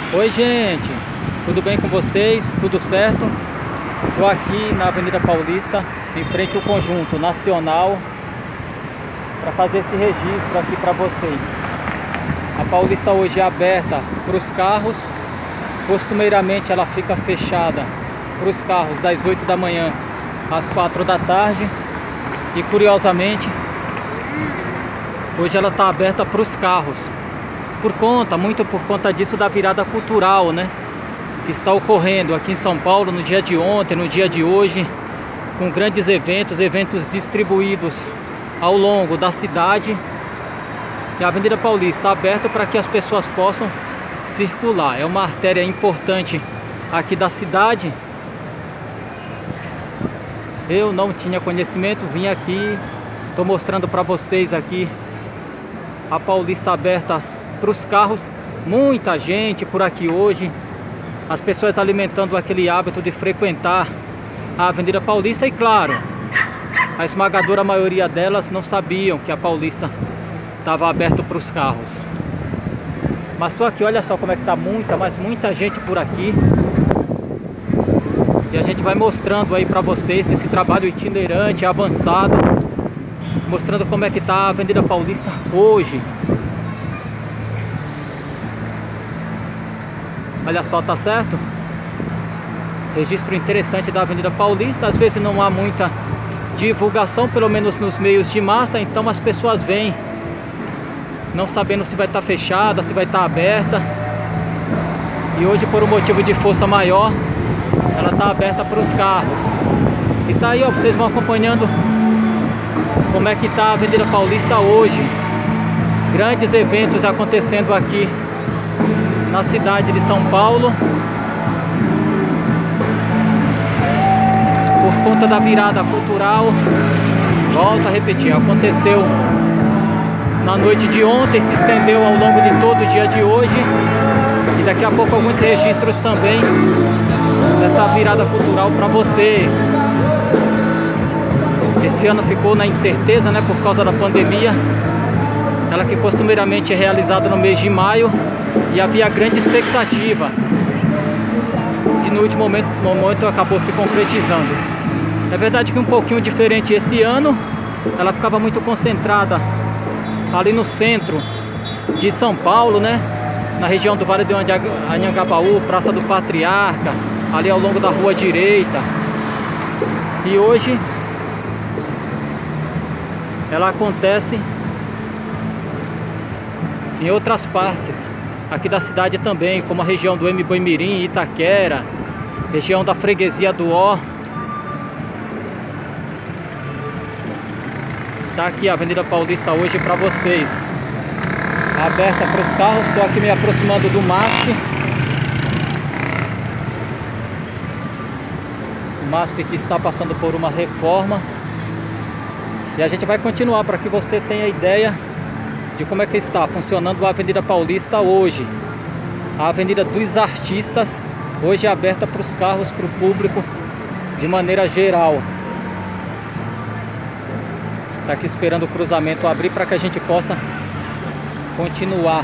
Oi gente, tudo bem com vocês? Tudo certo? Estou aqui na Avenida Paulista, em frente ao Conjunto Nacional, para fazer esse registro aqui para vocês. A Paulista hoje é aberta para os carros, costumeiramente ela fica fechada para os carros das 8 da manhã às 4 da tarde e curiosamente hoje ela está aberta para os carros. Muito por conta disso da virada cultural, né? Que está ocorrendo aqui em São Paulo no dia de ontem, no dia de hoje, com grandes eventos distribuídos ao longo da cidade. E a Avenida Paulista aberta para que as pessoas possam circular. É uma artéria importante aqui da cidade. Eu não tinha conhecimento, vim aqui, estou mostrando para vocês aqui a Paulista aberta para os carros, muita gente por aqui hoje, as pessoas alimentando aquele hábito de frequentar a Avenida Paulista e claro, a esmagadora maioria delas não sabiam que a Paulista estava aberta para os carros. Mas estou aqui, olha só como é que está muita gente por aqui e a gente vai mostrando aí para vocês nesse trabalho itinerante, avançado, mostrando como é que está a Avenida Paulista hoje. Olha só, tá certo? Registro interessante da Avenida Paulista. Às vezes não há muita divulgação, pelo menos nos meios de massa, então as pessoas vêm não sabendo se vai estar fechada, se vai estar aberta. E hoje, por um motivo de força maior, ela está aberta para os carros. E tá aí, ó, vocês vão acompanhando como é que tá a Avenida Paulista hoje. Grandes eventos acontecendo aqui na cidade de São Paulo, por conta da virada cultural. Volto a repetir, aconteceu na noite de ontem, se estendeu ao longo de todo o dia de hoje e daqui a pouco alguns registros também dessa virada cultural para vocês. Esse ano ficou na incerteza, né, por causa da pandemia, ela que costumeiramente é realizada no mês de maio. E havia grande expectativa e no último momento acabou se concretizando. É verdade que um pouquinho diferente esse ano. Ela ficava muito concentrada ali no centro de São Paulo, né? Na região do Vale do Anhangabaú, Praça do Patriarca, ali ao longo da Rua Direita. E hoje ela acontece em outras partes aqui da cidade também, como a região do Mboimirim, Itaquera, região da Freguesia do Ó. Tá aqui a Avenida Paulista hoje para vocês, aberta para os carros. Estou aqui me aproximando do MASP. O MASP que está passando por uma reforma. E a gente vai continuar para que você tenha ideia de como é que está funcionando a Avenida Paulista hoje. A Avenida dos Artistas hoje é aberta para os carros, para o público de maneira geral. Está aqui esperando o cruzamento abrir para que a gente possa continuar.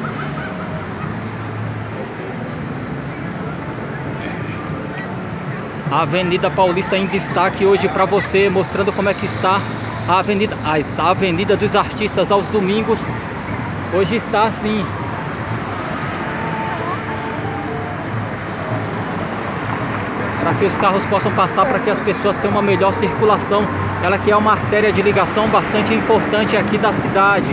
A Avenida Paulista em destaque hoje para você, mostrando como é que está a Avenida dos Artistas aos domingos. Hoje está assim. Para que os carros possam passar, para que as pessoas tenham uma melhor circulação. Ela que é uma artéria de ligação bastante importante aqui da cidade.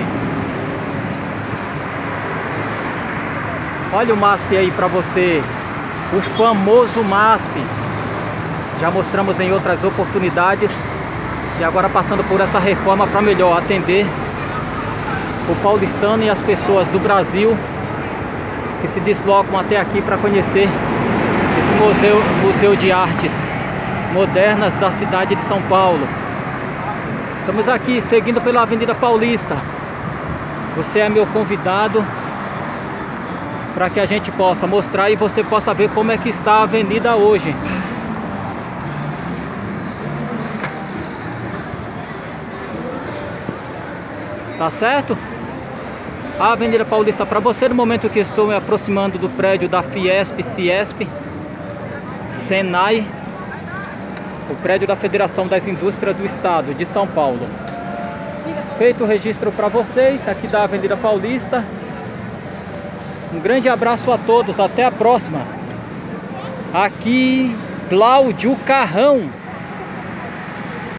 Olha o MASP aí para você. O famoso MASP. Já mostramos em outras oportunidades. E agora passando por essa reforma para melhor atender o paulistano e as pessoas do Brasil que se deslocam até aqui para conhecer esse museu de artes modernas da cidade de São Paulo. Estamos aqui seguindo pela Avenida Paulista. Você é meu convidado para que a gente possa mostrar e você possa ver como é que está a avenida hoje. Tá certo? A Avenida Paulista para você, no momento que estou me aproximando do prédio da Fiesp, Ciesp, Senai, o prédio da Federação das Indústrias do Estado de São Paulo. Feito o registro para vocês aqui da Avenida Paulista. Um grande abraço a todos, até a próxima. Aqui, Cláudio Carrão.